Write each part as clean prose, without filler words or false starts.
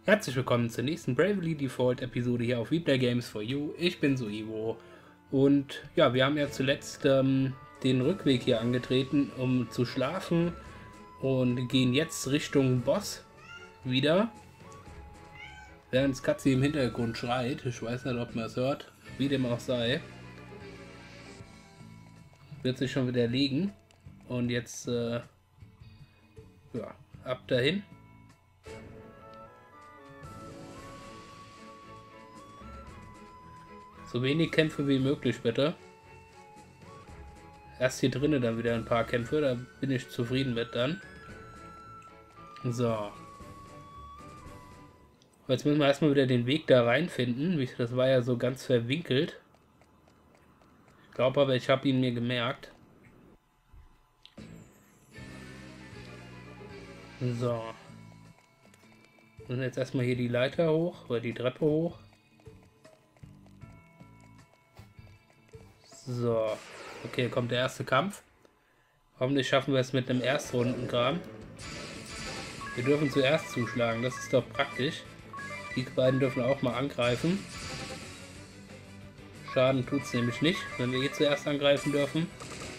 Herzlich willkommen zur nächsten Bravely Default Episode hier auf WePlay Games for You. Ich bin Suivo und ja, wir haben ja zuletzt den Rückweg hier angetreten, um zu schlafen und gehen jetzt Richtung Boss wieder. Während Katze im Hintergrund schreit, ich weiß nicht, ob man es hört, wie dem auch sei, wird sich schon wieder legen und jetzt ja, ab dahin. So wenig Kämpfe wie möglich, bitte. Erst hier drinnen dann wieder ein paar Kämpfe, da bin ich zufrieden mit dann. So. Jetzt müssen wir erstmal wieder den Weg da reinfinden. Das war ja so ganz verwinkelt. Ich glaube aber, ich habe ihn mir gemerkt. So. Wir müssen jetzt erstmal hier die Leiter hoch, oder die Treppe hoch. So, okay, kommt der erste Kampf. Hoffentlich schaffen wir es mit einem Erstrundenkram. Wir dürfen zuerst zuschlagen, das ist doch praktisch. Die beiden dürfen auch mal angreifen. Schaden tut es nämlich nicht, wenn wir hier zuerst angreifen dürfen.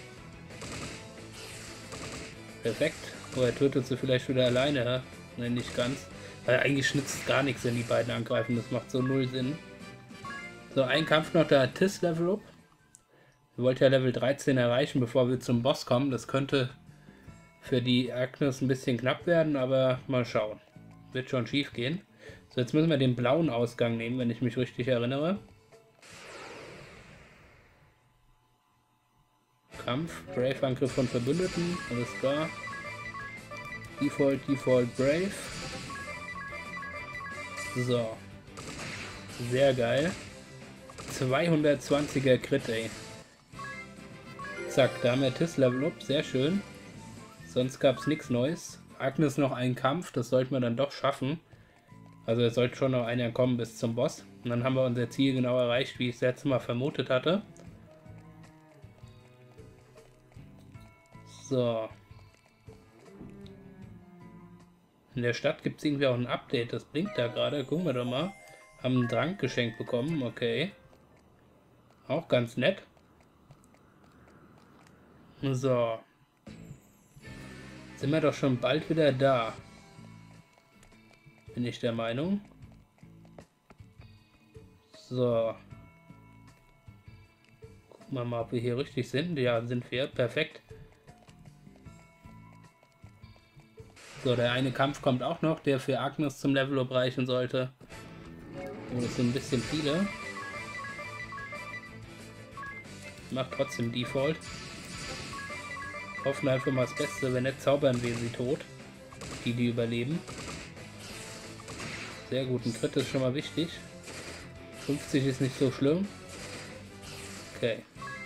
Perfekt. Oh, er tötet sie vielleicht wieder alleine. Nein, nicht ganz. Weil eigentlich nützt gar nichts, wenn die beiden angreifen. Das macht so null Sinn. So, ein Kampf noch, da Tis Level Up. Wir wollten ja Level 13 erreichen, bevor wir zum Boss kommen. Das könnte für die Agnes ein bisschen knapp werden, aber mal schauen. Wird schon schief gehen. So, jetzt müssen wir den blauen Ausgang nehmen, wenn ich mich richtig erinnere. Kampf, Brave-Angriff von Verbündeten, alles klar. Default, Brave. So. Sehr geil. 220er Crit, ey. Zack, da haben wir Tis Level Up, sehr schön. Sonst gab es nichts Neues. Agnes noch einen Kampf, das sollten wir dann doch schaffen. Also es sollte schon noch einer kommen bis zum Boss. Und dann haben wir unser Ziel genau erreicht, wie ich es letztes Mal vermutet hatte. So. In der Stadt gibt es irgendwie auch ein Update, das blinkt da gerade. Gucken wir doch mal. Haben einen Trank geschenkt bekommen, okay. Auch ganz nett. So. Sind wir doch schon bald wieder da. Bin ich der Meinung. So. Gucken wir mal, ob wir hier richtig sind. Ja, sind wir. Perfekt. So, der eine Kampf kommt auch noch, der für Agnes zum Level Up reichen sollte. Oh, das sind ein bisschen viele. Macht trotzdem Default. Hoffen einfach mal das Beste, wenn nicht zaubern wir sie tot. Die überleben. Sehr gut, ein Crit ist schon mal wichtig. 50 ist nicht so schlimm. Okay.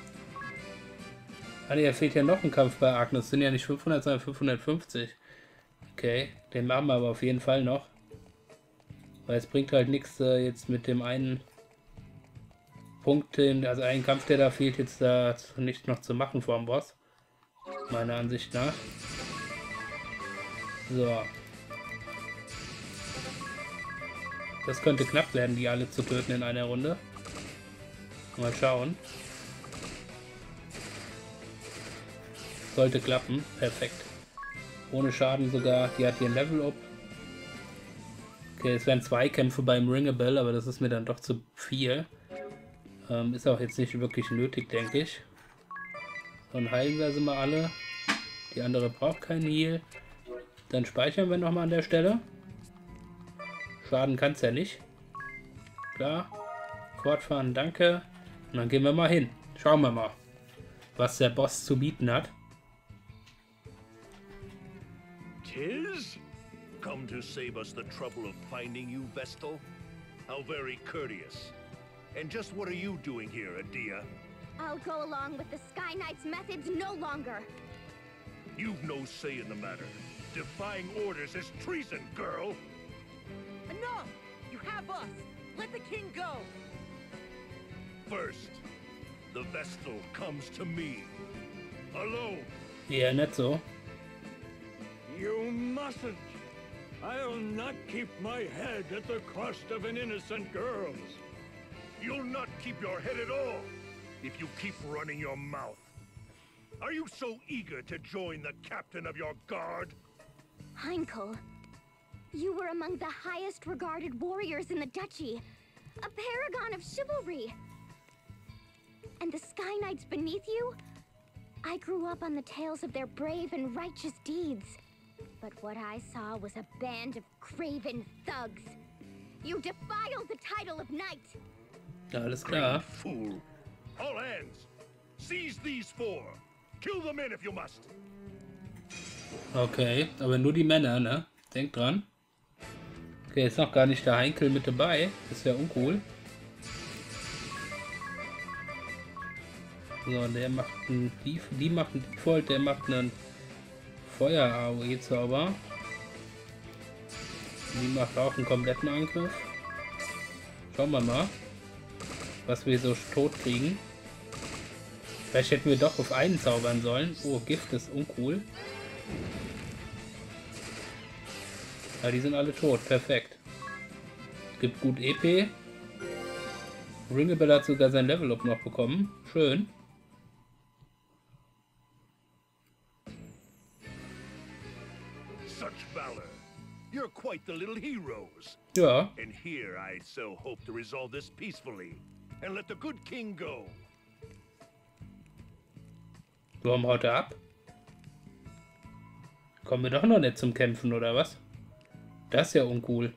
Ah ne, fehlt ja noch ein Kampf bei Agnes. Das sind ja nicht 500, sondern 550. Okay, den machen wir aber auf jeden Fall noch. Weil es bringt halt nichts jetzt mit dem einen Punkt, also einen Kampf, der da fehlt, jetzt da nicht noch zu machen vor dem Boss. Meiner Ansicht nach. So. Das könnte knapp werden, die alle zu töten in einer Runde. Mal schauen. Sollte klappen. Perfekt. Ohne Schaden sogar. Die hat hier ein Level Up. Okay, es werden 2 Kämpfe beim Ringable, aber das ist mir dann doch zu viel. Ist auch jetzt nicht wirklich nötig, denke ich. Dann heilen wir sie mal alle. Die andere braucht keinen Heal. Dann speichern wir nochmal an der Stelle. Schaden kann es ja nicht. Klar. Fortfahren, danke. Und dann gehen wir mal hin. Schauen wir mal, was der Boss zu bieten hat. Tis? Come to save us the trouble of finding you, Vestal? How very courteous. And just what are you doing here, Adia? I'll go along with the Sky Knight's methods no longer. You've no say in the matter. Defying orders is treason, girl! Enough! You have us! Let the king go! First, the Vestal comes to me. Alone! Ja, nicht so. You mustn't! I'll not keep my head at the cost of an innocent girl's. You'll not keep your head at all if you keep running your mouth. Are you so eager to join the captain of your guard? Heinkel, you were among the highest regarded warriors in the duchy. A paragon of chivalry. And the Sky Knights beneath you? I grew up on the tales of their brave and righteous deeds. But what I saw was a band of craven thugs. You defiled the title of knight. Alles klar. Fool. All hands. Seize these 4. Kill the men if you must. Okay, aber nur die Männer, ne? Denk dran. Okay, ist noch gar nicht der Heinkel mit dabei. Das ist ja uncool. So, der macht einen die macht einen Default, der macht einen Feuer-AOE-Zauber. Die macht auch einen kompletten Angriff. Schauen wir mal, was wir so tot kriegen. Vielleicht hätten wir doch auf einen zaubern sollen. Oh, Gift ist uncool. Ja, die sind alle tot. Perfekt. Gibt gut EP. Ringabel hat sogar sein Level-Up noch bekommen. Schön. Such valor. You're quite the little heroes. Ja. And here I so hope to resolve this peacefully and let the good king go. Warum haut er ab? Kommen wir doch noch nicht zum Kämpfen, oder was? Das ist ja uncool.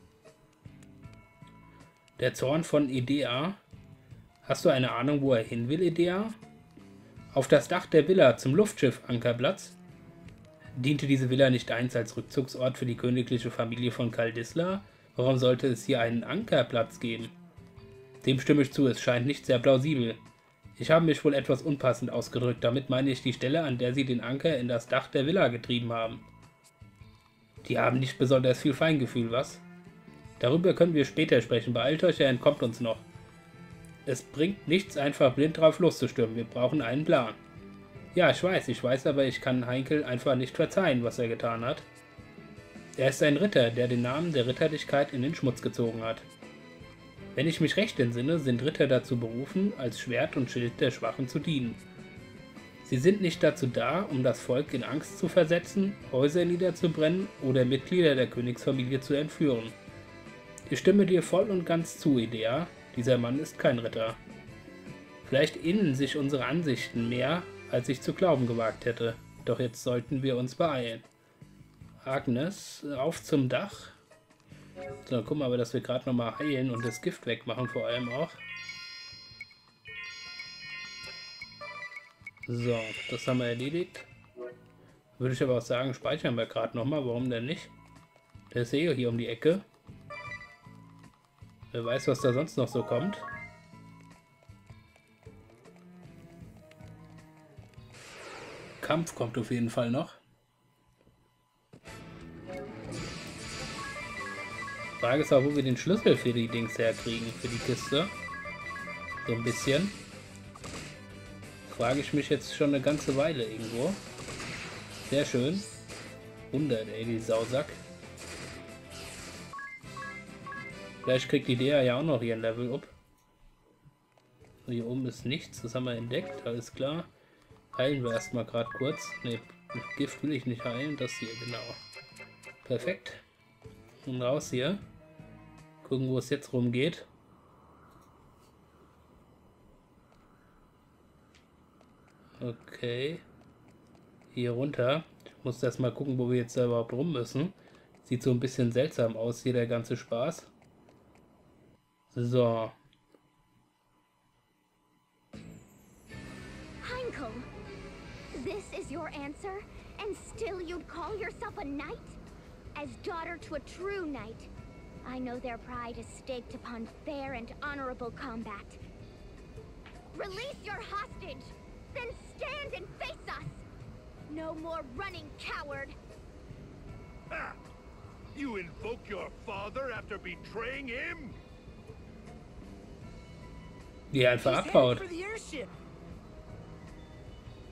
Der Zorn von Idea. Hast du eine Ahnung, wo er hin will, Idea? Auf das Dach der Villa zum Luftschiff-Ankerplatz. Diente diese Villa nicht einst als Rückzugsort für die königliche Familie von Kaldisla? Warum sollte es hier einen Ankerplatz geben? Dem stimme ich zu, es scheint nicht sehr plausibel. Ich habe mich wohl etwas unpassend ausgedrückt, damit meine ich die Stelle, an der sie den Anker in das Dach der Villa getrieben haben. Die haben nicht besonders viel Feingefühl, was? Darüber können wir später sprechen, beeilt euch, er entkommt uns noch. Es bringt nichts, einfach blind drauf loszustürmen, wir brauchen einen Plan. Ja, ich weiß, aber ich kann Heinkel einfach nicht verzeihen, was er getan hat. Er ist ein Ritter, der den Namen der Ritterlichkeit in den Schmutz gezogen hat. Wenn ich mich recht entsinne, sind Ritter dazu berufen, als Schwert und Schild der Schwachen zu dienen. Sie sind nicht dazu da, um das Volk in Angst zu versetzen, Häuser niederzubrennen oder Mitglieder der Königsfamilie zu entführen. Ich stimme dir voll und ganz zu, Idea. Dieser Mann ist kein Ritter. Vielleicht ähneln sich unsere Ansichten mehr, als ich zu glauben gewagt hätte. Doch jetzt sollten wir uns beeilen. Agnes, auf zum Dach. So, gucken wir aber, dass wir gerade nochmal heilen und das Gift wegmachen vor allem auch. So, das haben wir erledigt. Würde ich aber auch sagen, speichern wir gerade nochmal. Warum denn nicht? Der ist eh hier um die Ecke. Wer weiß, was da sonst noch so kommt. Kampf kommt auf jeden Fall noch. Frage ist auch, wo wir den Schlüssel für die Dings herkriegen, für die Kiste. So ein bisschen. Frage ich mich jetzt schon eine ganze Weile irgendwo. Sehr schön. 100, ey, die Sausack. Vielleicht kriegt die Dea ja auch noch ihren Level up. Hier oben ist nichts, das haben wir entdeckt, alles klar. Heilen wir erstmal gerade kurz. Ne, mit Gift will ich nicht heilen, das hier, genau. Perfekt. Und raus hier. Gucken, wo es jetzt rumgeht. Okay. Hier runter. Ich muss erst mal gucken, wo wir jetzt da überhaupt rum müssen. Sieht so ein bisschen seltsam aus, hier der ganze Spaß. So. Heinkel, this is your answer? And still you'd call yourself a knight? As daughter to a true knight, I know their pride is staked upon fair and honorable combat. Release your hostage! Then stand and face us! No more running, coward! Ha! You invoke your father after betraying him? Die einfach abhaut. For the airship.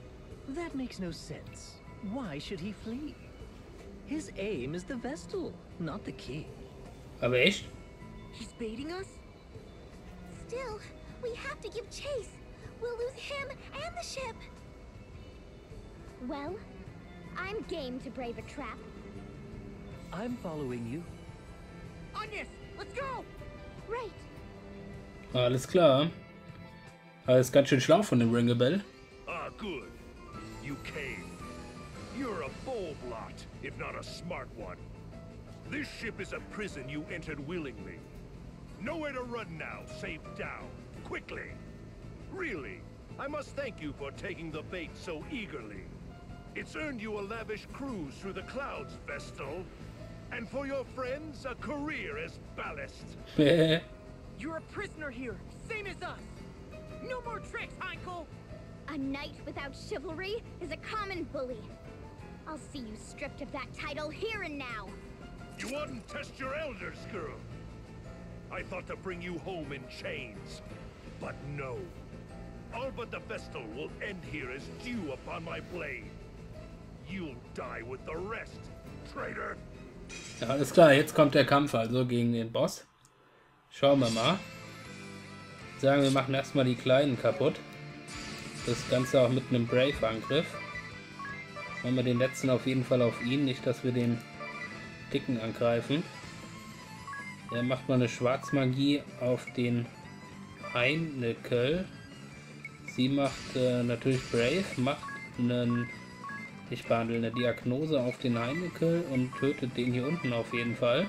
That makes no sense. Why should he flee? His aim is the Vestal. Not the key. Aber echt? He's baiting us? Still, we have to give chase. We'll lose him and the ship. Well, I'm game to brave a trap. I'm following you. Agnes, let's go! Right. Alles klar. Aber ist ganz schön schlau von dem Ringabel. Ah, good. You came. You're a bold lot, if not a smart one. This ship is a prison you entered willingly. Nowhere to run now, save down. Quickly. Really, I must thank you for taking the bait so eagerly. It's earned you a lavish cruise through the clouds, Vestal. And for your friends, a career as ballast. You're a prisoner here, same as us. No more tricks, Heinkel! A knight without chivalry is a common bully. I'll see you stripped of that title here and now. You wouldn't test your elders, girl. I thought to bring you home in chains. But no. All but the Vestal will end here as dew upon my blade. You'll die with the rest, traitor. Ja, alles klar, jetzt kommt der Kampf also gegen den Boss. Schauen wir mal. Sagen wir machen erstmal die Kleinen kaputt. Das Ganze auch mit einem Brave-Angriff. Machen wir den letzten auf jeden Fall auf ihn, nicht dass wir den Dicken angreifen. Der macht mal eine Schwarzmagie auf den Heinkel. Sie macht natürlich Brave, macht einen, ich behandle eine Diagnose auf den Heinkel und tötet den hier unten auf jeden Fall.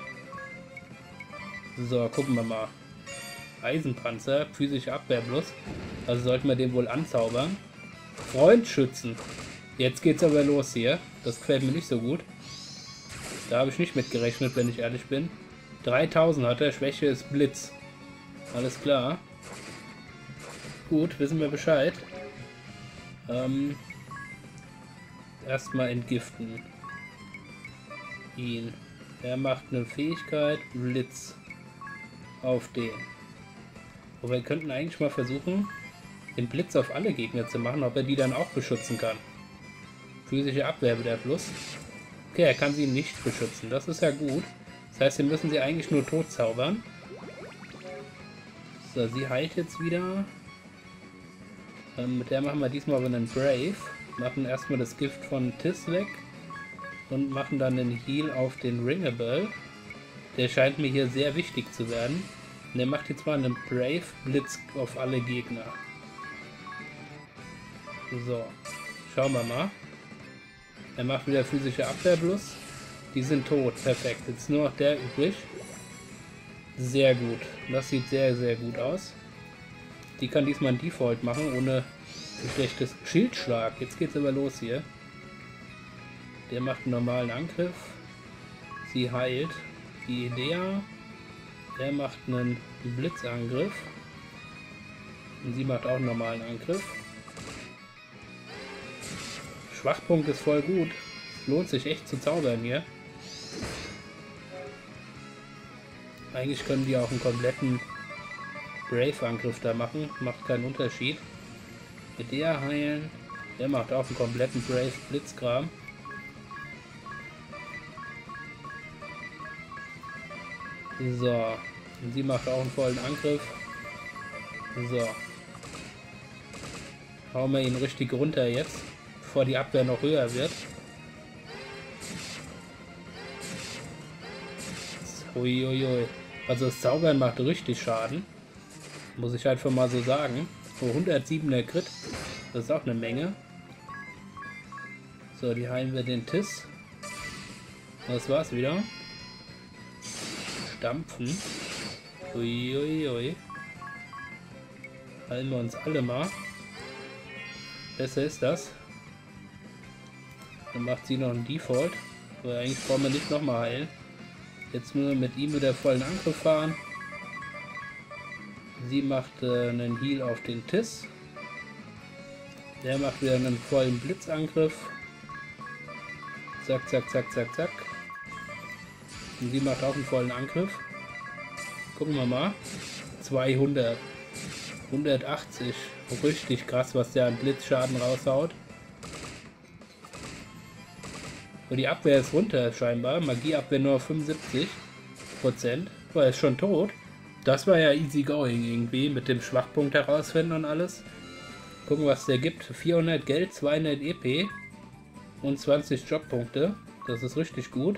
So, gucken wir mal. Eisenpanzer, physische Abwehr plus. Also sollten wir den wohl anzaubern. Freund schützen. Jetzt geht's aber los hier. Das gefällt mir nicht so gut. Da habe ich nicht mit gerechnet, wenn ich ehrlich bin. 3000 hat er, Schwäche ist Blitz. Alles klar. Gut, wissen wir Bescheid. Erstmal entgiften. Ihn. Er macht eine Fähigkeit, Blitz. Auf den. Aber wir könnten eigentlich mal versuchen, den Blitz auf alle Gegner zu machen, ob er die dann auch beschützen kann. Physische Abwehr wieder plus. Okay, er kann sie nicht beschützen. Das ist ja gut. Das heißt, wir müssen sie eigentlich nur tot zaubern. So, sie heilt jetzt wieder. Mit der machen wir diesmal aber einen Brave. Machen erstmal das Gift von Tiss weg. Und machen dann einen Heal auf den Ringabel. Der scheint mir hier sehr wichtig zu werden. Und der macht jetzt mal einen Brave Blitz auf alle Gegner. So, schauen wir mal. Er macht wieder physische Abwehr plus. Die sind tot, perfekt. Jetzt nur noch der übrig. Sehr gut. Das sieht sehr, sehr gut aus. Die kann diesmal ein Default machen, ohne schlechtes Schildschlag. Jetzt geht's aber los hier. Der macht einen normalen Angriff. Sie heilt. Die Idea. Der macht einen Blitzangriff. Und sie macht auch einen normalen Angriff. Schwachpunkt ist voll gut. Es lohnt sich echt zu zaubern hier. Eigentlich können die auch einen kompletten Brave-Angriff da machen. Macht keinen Unterschied. Mit der heilen. Der macht auch einen kompletten Brave-Blitzkram. So. Und sie macht auch einen vollen Angriff. So. Hauen wir ihn richtig runter jetzt, bevor die Abwehr noch höher wird. Uiuiui. Also das Zaubern macht richtig Schaden. Muss ich einfach mal so sagen. Oh, 107er Crit. Das ist auch eine Menge. So, die heilen wir den Tiss. Das war's wieder. Stampfen. Uiuiui. Heilen wir uns alle mal. Besser ist das. Dann macht sie noch einen Default. Aber eigentlich brauchen wir nicht nochmal heilen. Jetzt nur mit ihm wieder vollen Angriff fahren. Sie macht einen Heal auf den Tiss. Der macht wieder einen vollen Blitzangriff. Zack, zack, zack, zack, zack. Und sie macht auch einen vollen Angriff. Gucken wir mal. 200. 180. Richtig krass, was der an Blitzschaden raushaut. Und die Abwehr ist runter scheinbar. Magieabwehr nur auf 75%. War ist schon tot. Das war ja easy going irgendwie. Mit dem Schwachpunkt herausfinden und alles. Gucken, was der gibt. 400 Geld, 200 EP und 20 Jobpunkte. Das ist richtig gut.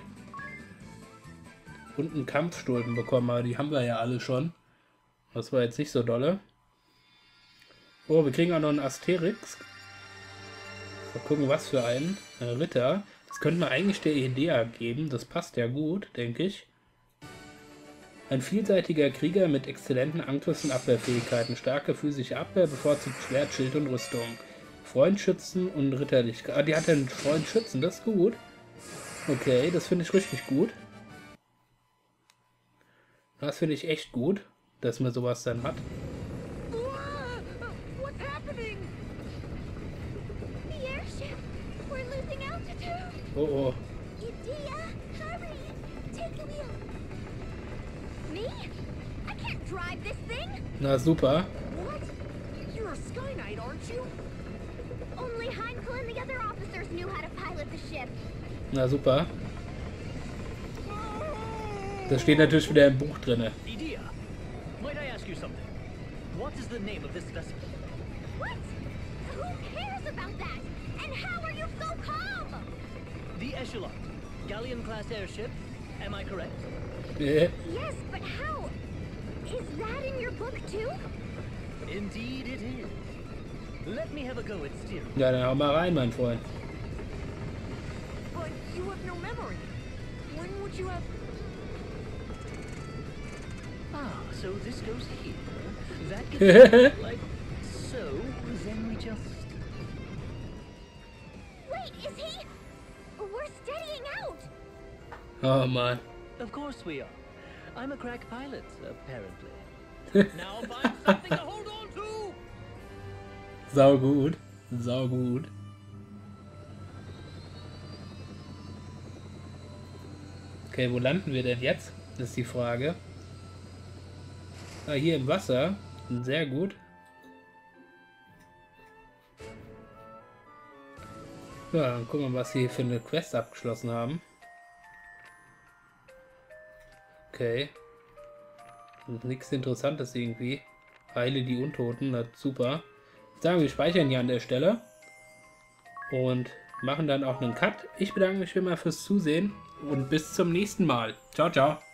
Und einen Kampfstulpen bekommen, aber die haben wir ja alle schon. Das war jetzt nicht so dolle. Oh, wir kriegen auch noch einen Asterix. Mal gucken, was für einen. Ein Ritter. Das könnte man eigentlich der Idea geben. Das passt ja gut, denke ich. Ein vielseitiger Krieger mit exzellenten Angriffs- und Abwehrfähigkeiten. Starke physische Abwehr, bevorzugt Schwert, Schild und Rüstung. Freundschützen und Ritterlichkeit. Ah, die hat einen Freundschützen, das ist gut. Okay, das finde ich richtig gut. Das finde ich echt gut, dass man sowas dann hat. What's happening? The airship! We're losing altitude! Oh oh. Idea, hurry! Take the wheel! Me? I can't drive this thing! Na super. What? You're a Sky Knight, aren't you? Only Heinkel and the other officers knew how to pilot the ship. Na super. Das steht natürlich wieder im Buch drin. Idea, might I ask you something? What is the name of this vessel? What? Who cares about that? And how are you so calm? The Echelon, galleon-class airship. Am I correct? Yes, but how? Is that in your book too? Indeed, it is. Let me have a go at steering. Ja, dann hau mal rein, mein Freund. But you have no memory. When would you have... Ah, so this goes here. That gets like so. Then we just. Wait, is he? We're steadying out! Oh Mann. Of course we are. I'm a crack pilot, apparently. Now find something to hold on to. Sau gut. Sau gut. Okay, wo landen wir denn jetzt? Das ist die Frage. Ah, hier im Wasser. Sehr gut. Ja, dann gucken wir, was sie hier für eine Quest abgeschlossen haben. Okay. Nichts Interessantes irgendwie. Heile die Untoten, das ist super. Ich würde sagen, wir speichern hier an der Stelle. Und machen dann auch einen Cut. Ich bedanke mich wie immer fürs Zusehen. Und bis zum nächsten Mal. Ciao, ciao.